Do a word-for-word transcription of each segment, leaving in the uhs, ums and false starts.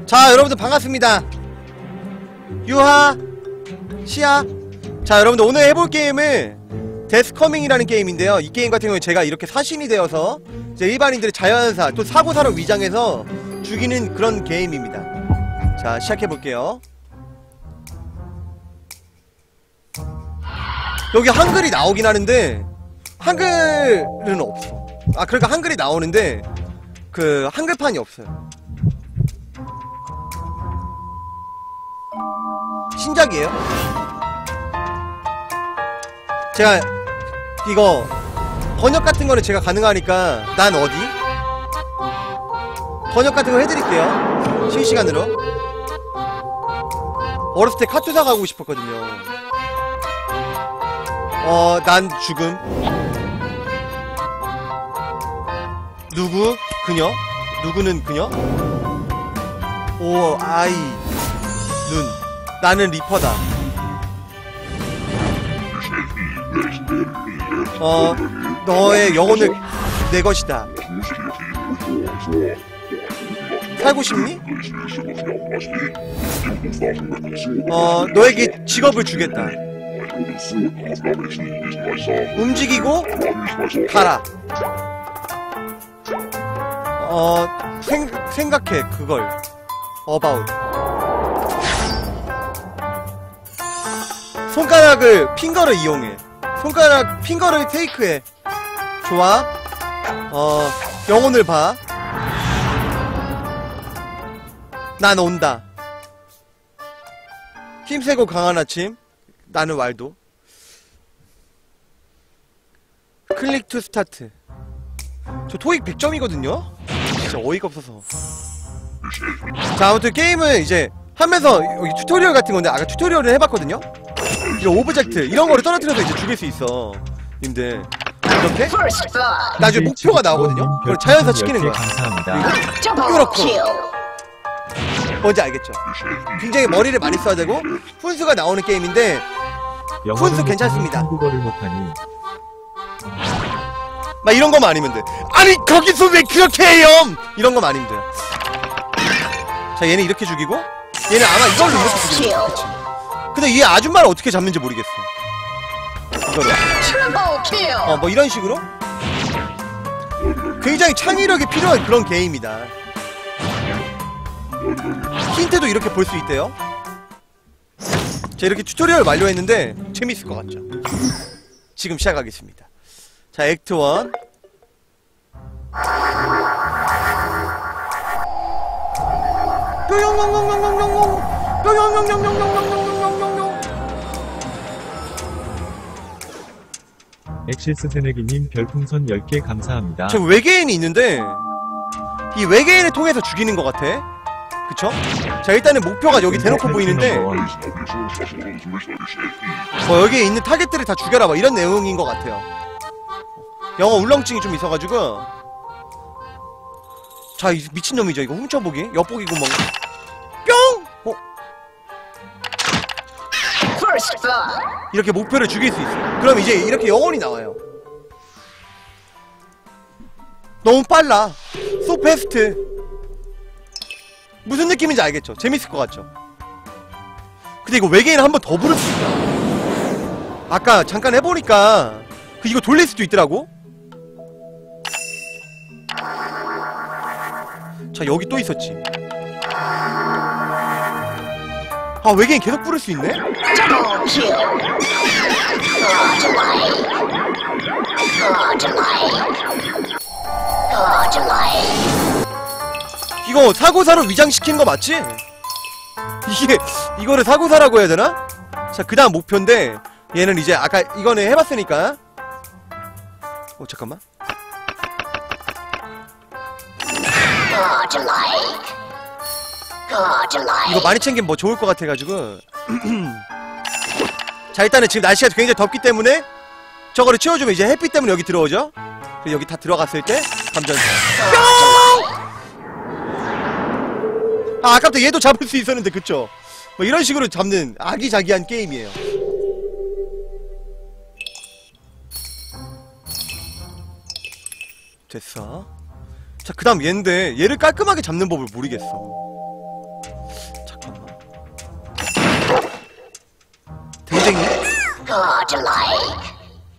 자, 여러분들 반갑습니다. 유하, 시야. 자, 여러분들 오늘 해볼 게임은 데스커밍이라는 게임인데요. 이 게임 같은 경우에 제가 이렇게 사신이 되어서 이제 일반인들의 자연사 또 사고사로 위장해서 죽이는 그런 게임입니다. 자, 시작해볼게요. 여기 한글이 나오긴 하는데 한글은 없어. 아, 그러니까 한글이 나오는데 그 한글판이 없어요. 신작이에요. 제가 이거 번역 같은 거는 제가 가능하니까 난 어디? 번역 같은 거 해드릴게요. 실시간으로. 어렸을 때 카투사 가고 싶었거든요. 어, 난 죽음. 누구? 그녀? 누구는 그녀? 오, 아이. 눈. 나는 리퍼다. 어, 너의 영혼을 내 것이다. 살고 싶니? 어, 너에게 직업을 주겠다. 움직이고 가라. 어, 생, 생각해 그걸. about. 손가락을 핑거를 이용해. 손가락 핑거를 테이크해. 좋아. 어, 영혼을 봐. 난 온다. 힘세고 강한 아침. 나는 왈도. 클릭 투 스타트. 저 토익 백 점이거든요? 진짜 어이가 없어서. 자, 아무튼 게임은 이제 하면서 여기 튜토리얼 같은 건데 아까 튜토리얼을 해봤거든요? 이런 오브젝트 이런 거를 떨어뜨려서 이제 죽일 수 있어. 님들 이렇게 나중에 목표가 나오거든요? 그걸 자연사 시키는 거야. 그리고 이렇고 뭔지 알겠죠? 굉장히 머리를 많이 써야 되고 훈수가 나오는 게임인데 훈수 괜찮습니다. 한국어를 못하니 막 이런 거만 아니면 돼. 아니 거기서 왜 그렇게 해요! 이런 거만 아니면 돼요. 자, 얘는 이렇게 죽이고 얘는 아마 이걸로 이렇게 죽이는 거야. 그치? 근데 이 아줌마를 어떻게 잡는지 모르겠어. 이거를 어, 뭐 이런 식으로 굉장히 창의력이 필요한 그런 게임이다. 힌트도 이렇게 볼 수 있대요. 자, 이렇게 튜토리얼 완료했는데 재밌을 것 같죠? 지금 시작하겠습니다. 자, 액트 원. 뿅용용용용용용용 뿅용용용용용용용용용. 엑시스 새내기님 별풍선 열 개 감사합니다. 저 외계인이 있는데 이 외계인을 통해서 죽이는 것 같아. 그쵸? 자, 일단은 목표가 여기 대놓고 보이는데 뭐 여기에 있는 타겟들을 다 죽여라 뭐 이런 내용인 것 같아요. 영어 울렁증이 좀 있어가지고. 자, 이 미친놈이죠 이거. 훔쳐보기 엿보기 구멍 뿅! 어? 이렇게 목표를 죽일 수 있어. 그럼 이제 이렇게 영혼이 나와요. 너무 빨라. So fast. 무슨 느낌인지 알겠죠? 재밌을 것 같죠? 근데 이거 외계인을 한 번 더 부를 수 있다. 아까 잠깐 해보니까 그 이거 돌릴 수도 있더라고? 자, 여기 또 있었지. 아, 외계인 계속 부를 수 있네? 이거 사고사로 위장시키는 거 맞지? 이게 이거를 사고사라고 해야 되나? 자, 그 다음 목표인데 얘는 이제 아까 이거는 해봤으니까. 어, 잠깐만. 이거 많이 챙기면 뭐 좋을 것 같아가지고. 자, 일단은 지금 날씨가 굉장히 덥기 때문에 저거를 치워주면 이제 햇빛 때문에 여기 들어오죠? 그리고 여기 다 들어갔을 때 감전사 뿅! 아, 아까부터 얘도 잡을 수 있었는데 그쵸? 뭐 이런 식으로 잡는 아기자기한 게임이에요. 됐어. 자, 그 다음 얘인데 얘를 깔끔하게 잡는 법을 모르겠어. Godlike.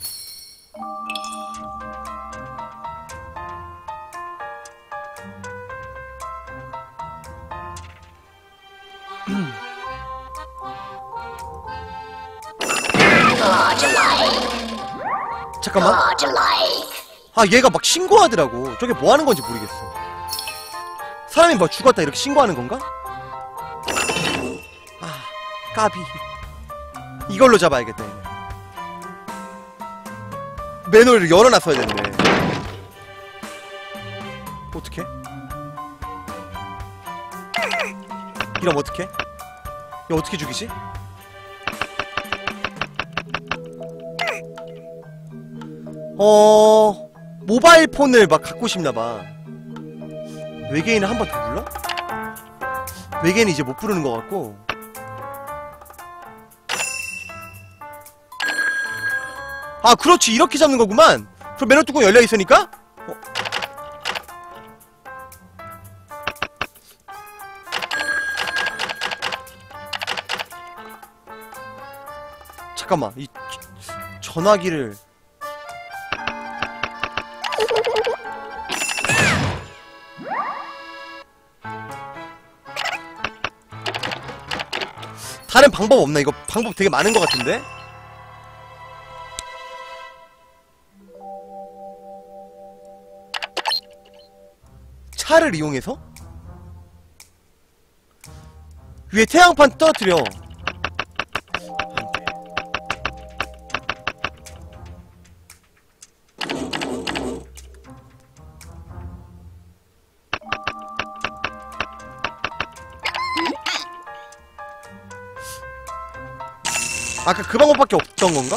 잠깐만. 아 얘가 막 신고하더라고. 저게 뭐 하는 건지 모르겠어. 사람이 뭐 죽었다 이렇게 신고하는 건가? 아 까비. 이걸로 잡아야겠다 얘는. 매너를 열어놨어야 되는데. 어떡해? 이러면 어떡해? 얘 어떻게 죽이지? 어... 모바일 폰을 막 갖고 싶나봐. 외계인을 한 번 더 불러? 외계인이 이제 못 부르는 것 같고. 아 그렇지 이렇게 잡는 거구만. 그럼 매너 뚜껑 열려있으니까? 어. 잠깐만 이 전화기를 다른 방법 없나? 이거 방법 되게 많은 것 같은데? 차를 이용해서? 위에 태양판 떨어뜨려. 아까 그 방법밖에 없던 건가?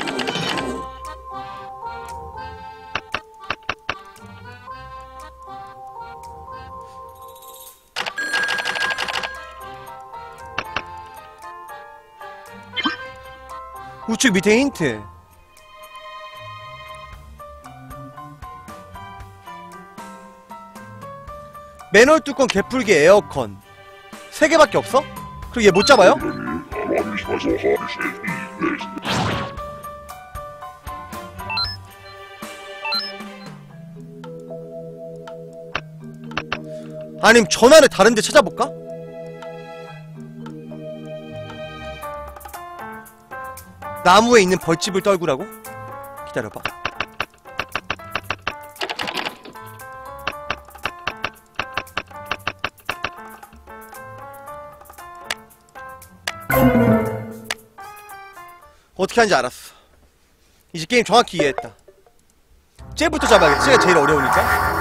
우측 밑에 힌트. 매널 뚜껑 개풀기 에어컨 세 개밖에 없어? 그리고 얘 못 잡아요? 아니면 전화를 다른 데 찾아볼까? 나무에 있는 벌집을 떨구라고? 기다려봐. 어떻게 하는지 알았어. 이제 게임 정확히 이해했다. 쟤부터 잡아야겠지. 쟤가 제일 어려우니까.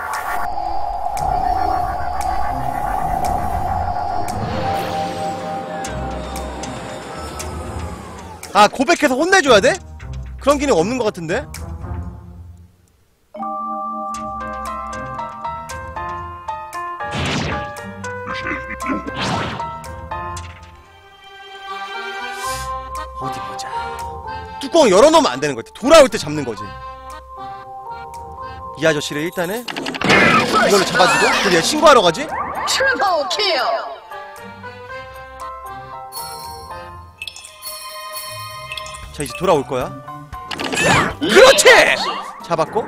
아 고백해서 혼내줘야 돼? 그런 기능 없는 것 같은데? 어디 보자. 뚜껑을 열어놓으면 안 되는 것 같아. 돌아올 때 잡는 거지. 이 아저씨를 일단은 이걸로 잡아주고 그리고 얘 신고하러 가지? 자 이제 돌아올 거야. 그렇지! 잡았고.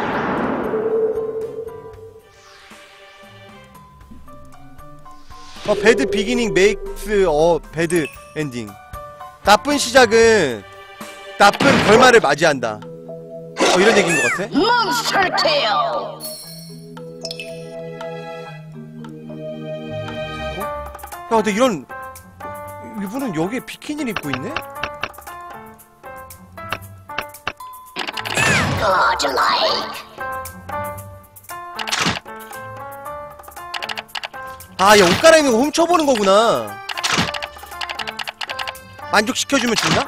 어 배드 비기닝 메이크스 어 배드 엔딩. 나쁜 시작은 나쁜 결말을 맞이한다. 어 이런 얘기인 것 같아. 어? 야 근데 이런 이분은 여기에 비키니를 입고 있네? 아, 얘 옷 갈아입는 거 훔쳐보는 거구나. 만족시켜주면 준다?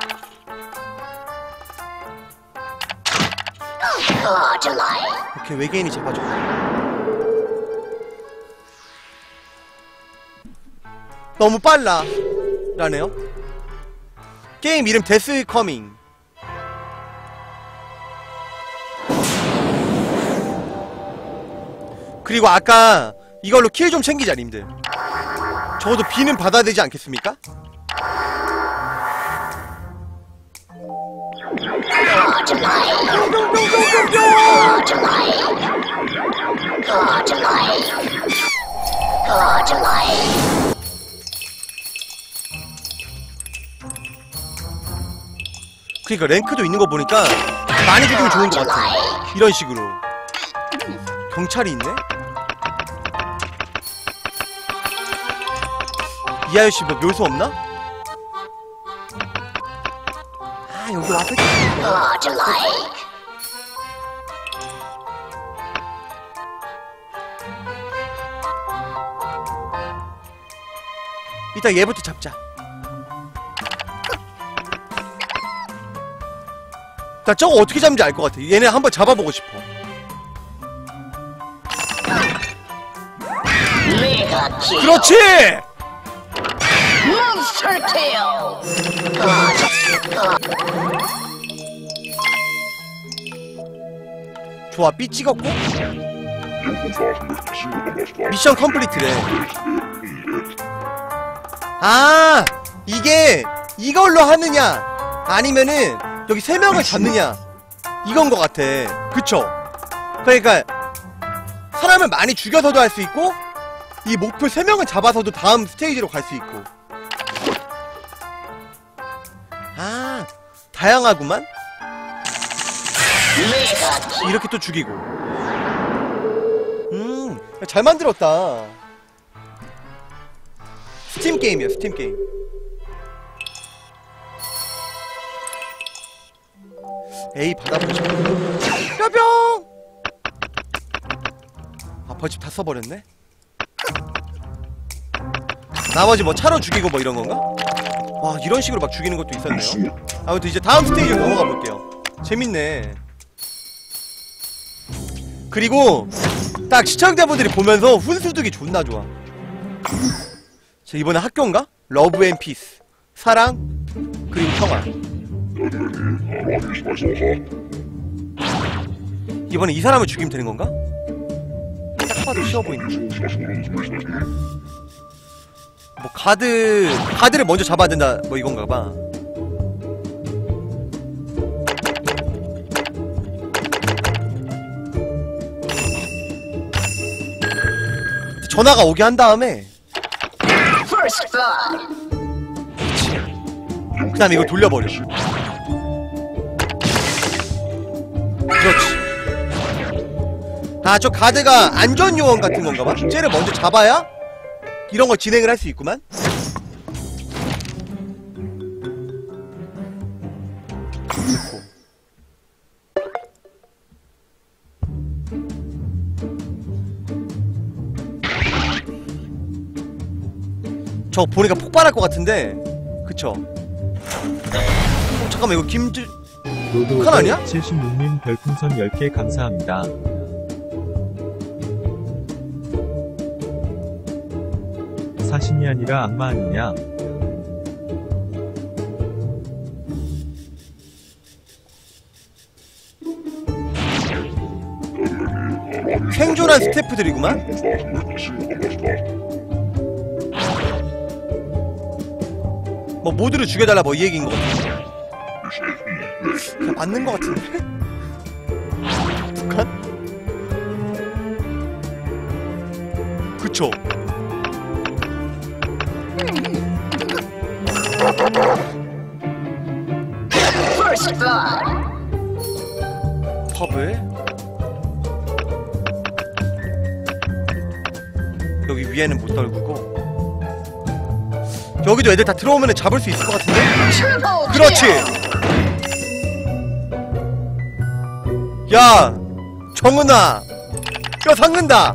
오케이, 외계인이 잡아줘. 너무 빨라. 라네요. 게임 이름 데스 커밍. 그리고 아까 이걸로 킬 좀 챙기자 님들. 적어도 비는 받아야 되지 않겠습니까? 그니까 랭크도 있는 거 보니까 많이 죽으면 좋은 것 같아. 이런 식으로. 경찰이 있네? 이 아저씨 뭐 묘수 없나? 아, 여기 와서 이따 얘부터 잡자. 나 저거 어떻게 잡는지 알 것 같아. 얘네 한번 잡아보고 싶어. 그렇지! 좋아, B 찍었고 미션 컴플리트래. 아, 이게 이걸로 하느냐 아니면은 여기 세 명을 잡느냐 이건 것 같아. 그쵸? 그러니까 사람을 많이 죽여서도 할 수 있고 이 목표 세 명을 잡아서도 다음 스테이지로 갈 수 있고. 아, 다양하구만. 이렇게 또 죽이고. 음, 잘 만들었다. 스팀 게임이야, 스팀 게임. 에이, 받아보자. 뼈병! 아, 벌집 다 써버렸네? 나머지 뭐 차로 죽이고 뭐 이런 건가? 와, 이런 식으로 막 죽이는 것도 있었네요. 아무튼 이제 다음 스테이지로 넘어가 볼게요. 재밌네. 그리고 딱 시청자분들이 보면서 훈수두기 존나 좋아. 자, 이번에 학교인가? 러브 앤 피스. 사랑 그리고 평화. 이번에 이 사람을 죽이면 되는 건가? 딱 봐도 쉬워 보이네. 뭐 가드 가드를 먼저 잡아야 된다 뭐 이건가 봐. 전화가 오게 한 다음에 그 다음에 이거 돌려버려. 그렇지. 아, 저 가드가 안전요원 같은 건가 봐. 쟤를 먼저 잡아야 이런 걸 진행을 할 수 있구만. 됐고. 저 보니까 폭발할 것 같은데, 그쵸? 어, 잠깐만, 이거 김주 북한 아니야? 칠십육 님 별풍선 열 개 감사합니다. 사신이 아니라 악마 아니냐? 생존한 스태프들이구만? 뭐 모두를 죽여달라 뭐 이 얘기인 것 같아. 그냥 맞는 것 같은데? 북한? 그쵸? 펍을 여기 위에는 못 떨구고 여기도 애들 다 들어오면 잡을 수 있을 것 같은데? 그렇지! 야! 정은아! 뼈 삭는다!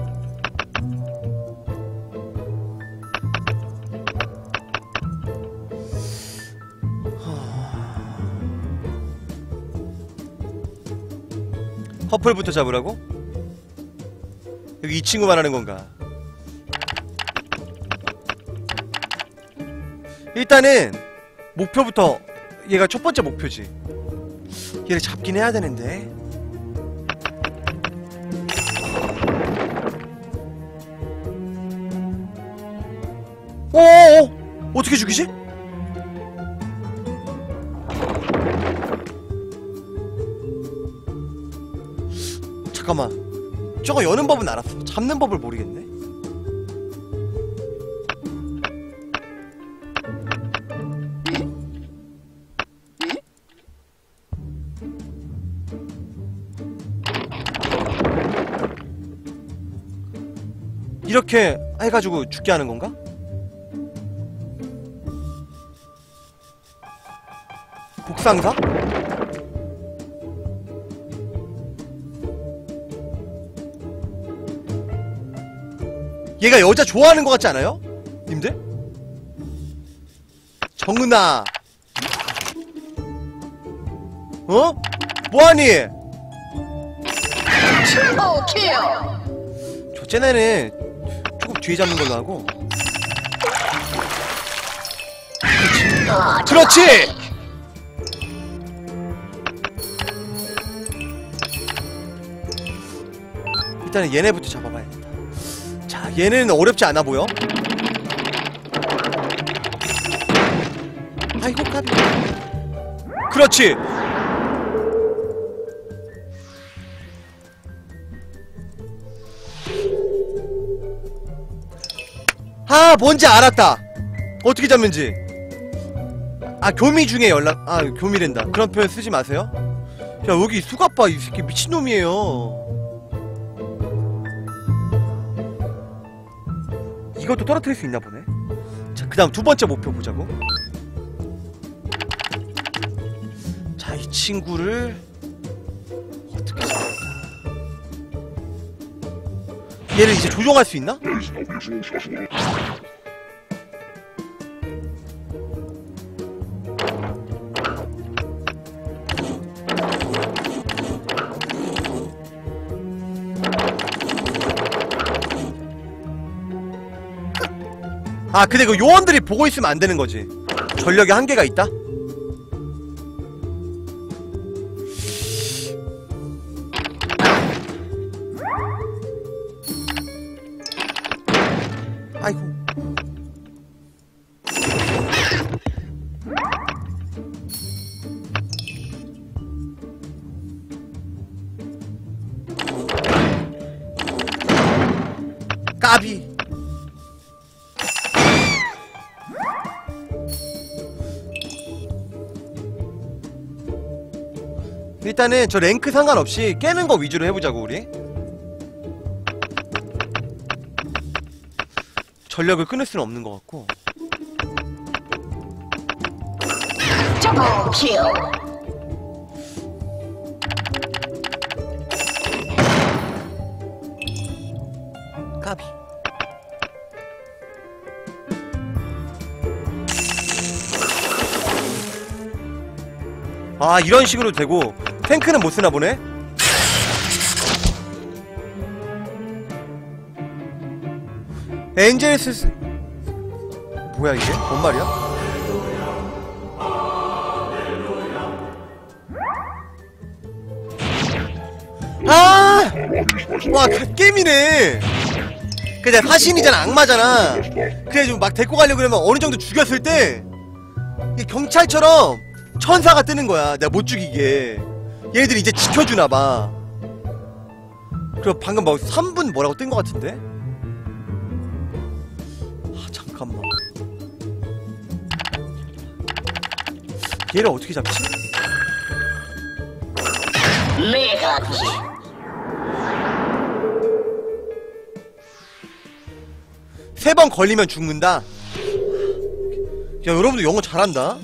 퍼플부터 잡으라고? 여기 이 친구 말하는 건가? 일단은 목표부터 얘가 첫 번째 목표지. 얘를 잡긴 해야 되는데. 어어어! 어떻게 죽이지? 잠깐만. 저거 여는 법은 알았어. 잡는 법을 모르겠네. 이렇게 해가지고 죽게 하는 건가? 복상사? 얘가 여자 좋아하는 것 같지 않아요? 님들? 정은아 어? 뭐하니? 저 쟤네는 조금 뒤에 잡는 걸로 하고. 그렇지! 그렇지! 일단은 얘네부터 잡아봐야겠다. 자, 얘네는 어렵지 않아 보여. 아이고 까비. 그렇지! 아, 뭔지 알았다. 어떻게 잡는지. 아, 교미 중에 연락. 아, 교미랜다. 그런 표현 쓰지 마세요. 야, 여기 수갑봐. 이 새끼 미친놈이에요. 이것도 떨어뜨릴 수 있나 보네. 자, 그 다음 두 번째 목표 보자고. 자, 이 친구를 어떻게 잡을까? 얘를 이제 조종할 수 있나? 아, 근데 그 요원들이 보고 있으면 안 되는 거지. 전력에 한계가 있다? 아이고. 까비. 일단은 저 랭크 상관없이 깨는 거 위주로 해보자고 우리. 전력을 끊을 수는 없는 것 같고. 까비. 아, 이런 식으로 되고 탱크는 못 쓰나 보네. 엔젤스 스... 뭐야 이게? 뭔 말이야? 아! 와, 갓겜이네. 그래, 사신이잖아, 악마잖아. 그래가지고 막 데리고 가려고 그러면 어느 정도 죽였을 때 이 경찰처럼 천사가 뜨는 거야. 내가 못 죽이게. 얘네들이 이제 지켜주나봐. 그리고 방금 막 삼 분 뭐라고 뜬 거 같은데? 아, 잠깐만. 얘를 어떻게 잡지? 세 번 걸리면 죽는다? 야, 여러분들 영어 잘한다.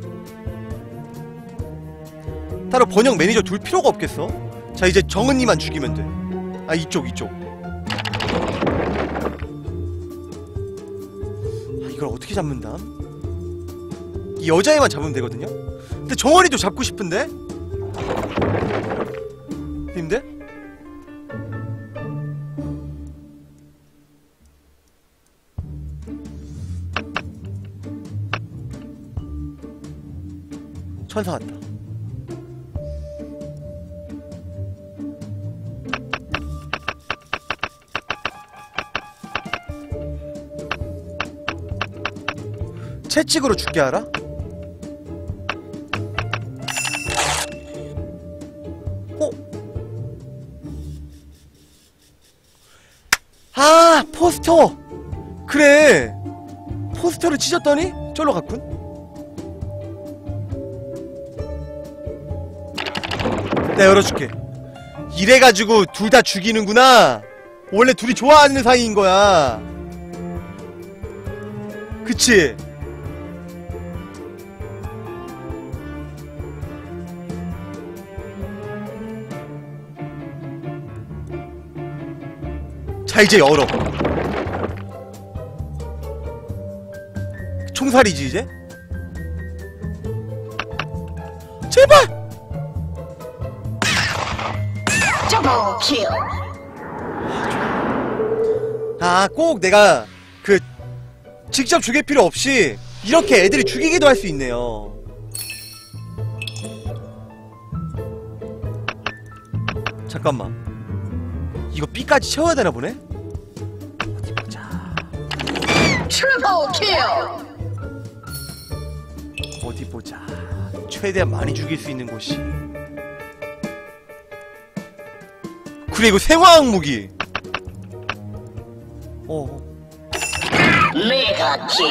따로 번역 매니저 둘 필요가 없겠어? 자, 이제 정은이만 죽이면 돼. 아, 이쪽 이쪽. 아, 이걸 어떻게 잡는다? 이 여자애만 잡으면 되거든요? 근데 정원이도 잡고 싶은데? 님들? 천사 같다. 채찍으로 죽게 하라? 어? 포스터! 그래! 포스터를 찢었더니 쫄러 갔군? 내가 열어줄게. 이래가지고 둘 다 죽이는구나. 원래 둘이 좋아하는 사이인 거야. 그치? 자, 이제 열어. 총살이지 이제? 제발! 아, 꼭 내가 그 직접 죽일 필요 없이 이렇게 애들이 죽이기도 할 수 있네요. 잠깐만, 이거 B까지 채워야 되나 보네? 어디 보자. 어디 보자. 최대한 많이 죽일 수 있는 곳이. 그래, 이거 생화학 무기. 어. 메가 킬.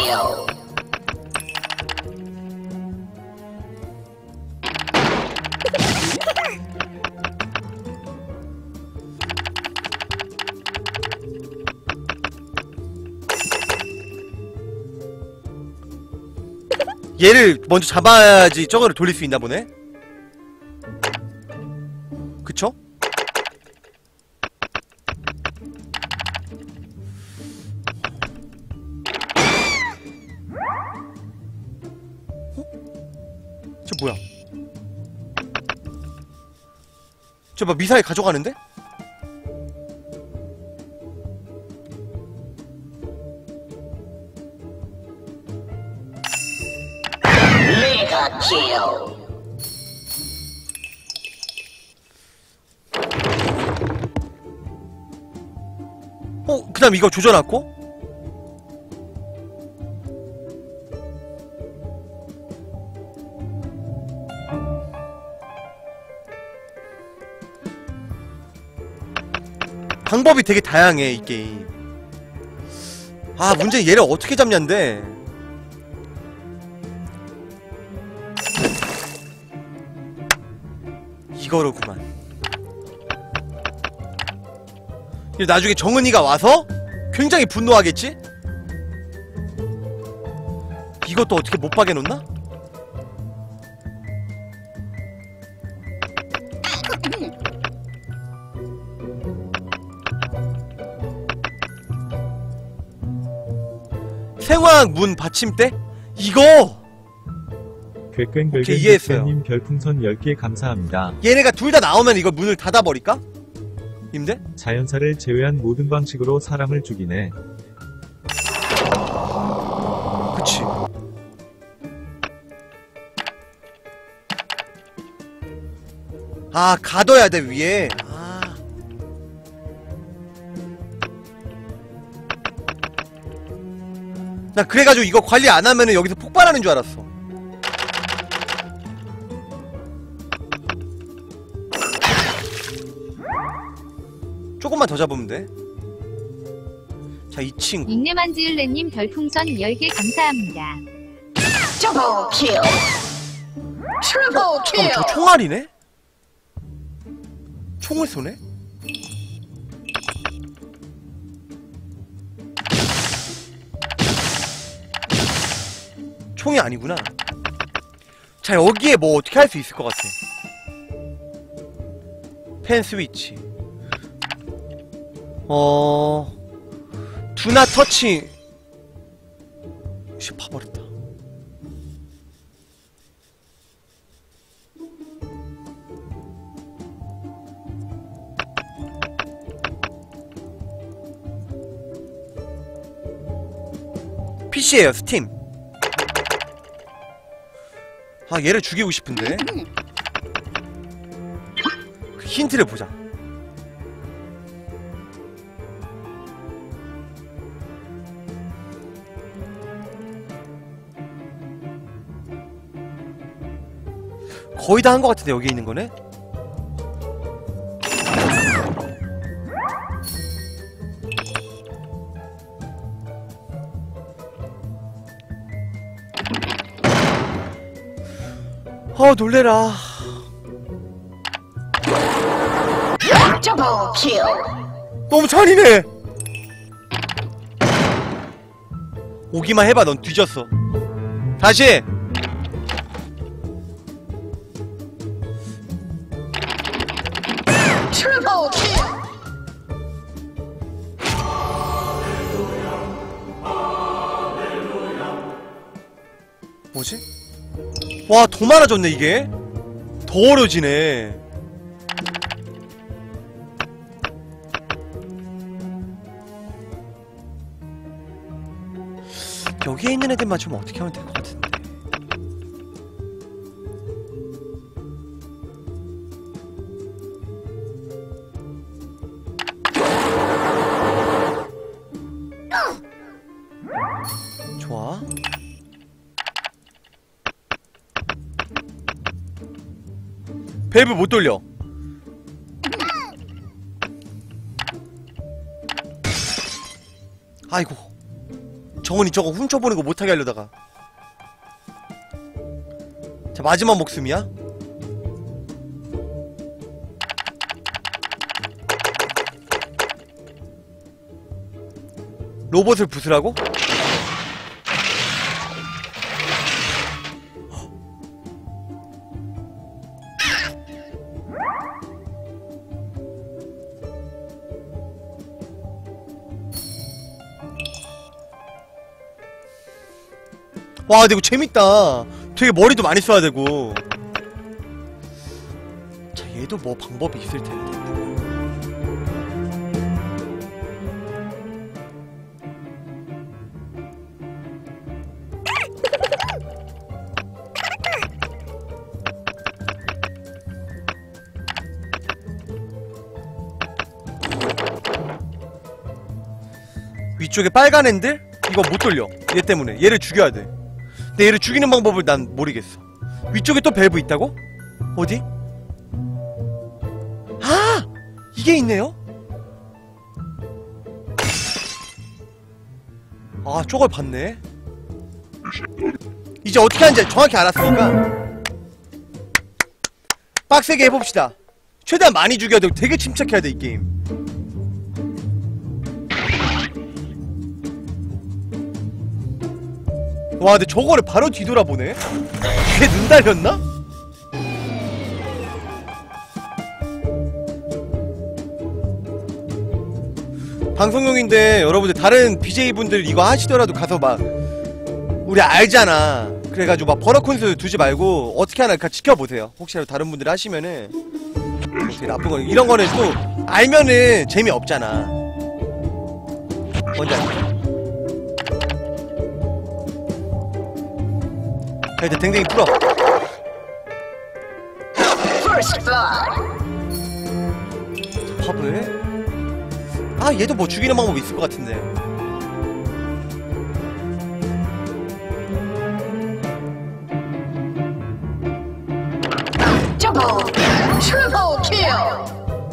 얘를 먼저 잡아야지 저거를 돌릴 수 있나 보네? 그쵸? 어? 저 뭐야? 저 막 미사일 가져가는데? 어, 그 다음 이거 조져놨고? 방법이 되게 다양해, 이 게임. 아, 문제는 얘를 어떻게 잡냐인데. 이거로구만. 나중에 정은이가 와서 굉장히 분노하겠지? 이것도 어떻게 못 박아놓나? 생화학 문 받침대? 이거! 괴꽹글괭님 별풍선 열 개 감사합니다. 얘네가 둘 다 나오면 이거 문을 닫아버릴까? 임대? 자연사를 제외한 모든 방식으로 사람을 죽이네. 그치. 아, 가둬야 돼, 위에. 아. 나 그래가지고 이거 관리 안 하면은 여기서 폭발하는 줄 알았어. 조금만 더 잡으면 돼. 자, 이 친구. 닉네임 안지을레님 별풍선 열 개 감사합니다. 잠깐만, 저 총알이네? 총을 쏘네? 총이 아니구나. 자, 여기에 뭐 어떻게 할 수 있을 것 같아. 펜 스위치. 어... 두나 터치. 씨, 파버렸다. 피씨에요, 스팀. 아, 얘를 죽이고 싶은데. 그 힌트를 보자. 거의 다 한 것 같은데, 여기 있는 거네? 어 놀래라. 너무 잔인해. 오기만 해봐. 넌 뒤졌어. 다시. 뭐지? 와, 더 많아졌네 이게. 더 어려지네. 여기에 있는 애들 맞추면 어떻게 하면 될 것 같은데. 좋아. 밸브 못 돌려. 아이고, 정은이 저거 훔쳐보는 거 못하게 하려다가. 자, 마지막 목숨이야. 로봇을 부수라고? 와, 근데 이거 재밌다. 되게 머리도 많이 써야 되고. 자, 얘도 뭐 방법이 있을 텐데. 위쪽에 빨간 앤들? 이거 못 돌려. 얘 때문에. 얘를 죽여야 돼. 근데 얘를 죽이는 방법을 난 모르겠어. 위쪽에 또 밸브 있다고? 어디? 아! 이게 있네요? 아, 저걸 봤네. 이제 어떻게 하는지 정확히 알았으니까 빡세게 해봅시다. 최대한 많이 죽여야 되고 되게 침착해야 돼, 이 게임. 와, 근데 저거를 바로 뒤돌아보네? 이게 눈 달렸나? 방송용인데 여러분들 다른 비제이분들 이거 하시더라도 가서 막 우리 알잖아. 그래가지고 막 버럭콘스 두지 말고 어떻게 하나 지켜보세요. 혹시라도 다른 분들 하시면은 되게 나쁜 거. 이런 거는 또 알면은 재미없잖아. 뭔지 알죠? 자, 이제 댕댕이 풀어. 팝을. 아, 얘도 뭐 죽이는 방법이 있을 것 같은데. Double, triple kill,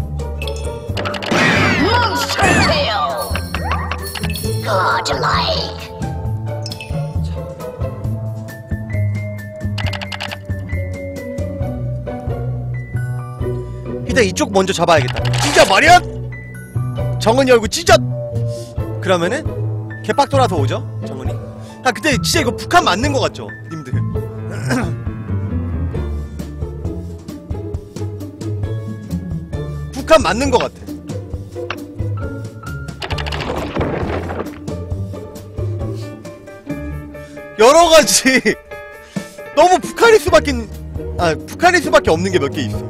monster kill, godlike. 일단 이쪽 먼저 잡아야겠다. 진짜 말이야? 정은이 얼굴 찢었! 그러면은 개빡 돌아서 오죠? 정은이. 아, 그때 진짜 이거 북한 맞는 거 같죠? 님들. 북한 맞는 거 같아. 여러가지 너무 북한일 수밖에 아 북한일 수밖에 없는 게 몇 개 있어.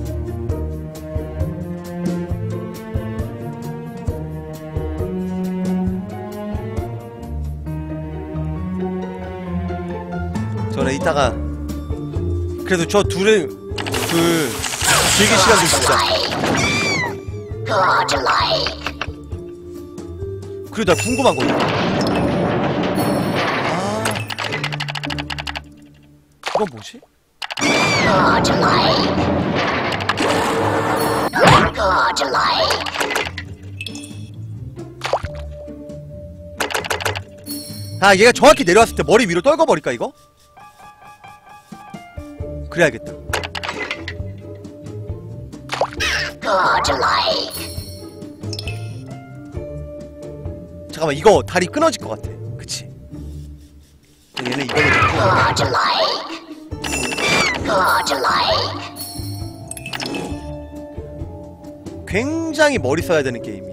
저는 이따가 그래도 저 둘을 둘 즐길 시간 좀 주자. 그리고 나 궁금한 거 있다. 아, 이건 뭐지? 아, 얘가 정확히 내려왔을 때 머리 위로 떨궈버릴까 이거? 그래야겠다. Godlike. 잠깐만, 이거 다리 끊어질 것 같아. 그치? 얘는 이걸로 잡고. Godlike. Godlike. 굉장히 머리 써야 되는 게임이야.